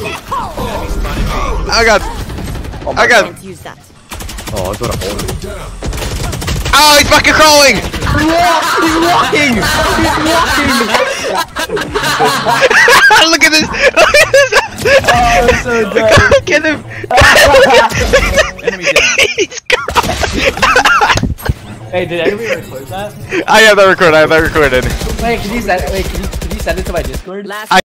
I got. I got. Use that. Oh, I got a hole. Oh, he's fucking crawling! He's walking! Look at this! Look at this! Oh, that's so good. Look at him! Enemy down. He's gone! Hey, did anybody record that? I have that recorded. I have that recorded. Wait, can you send it to my Discord?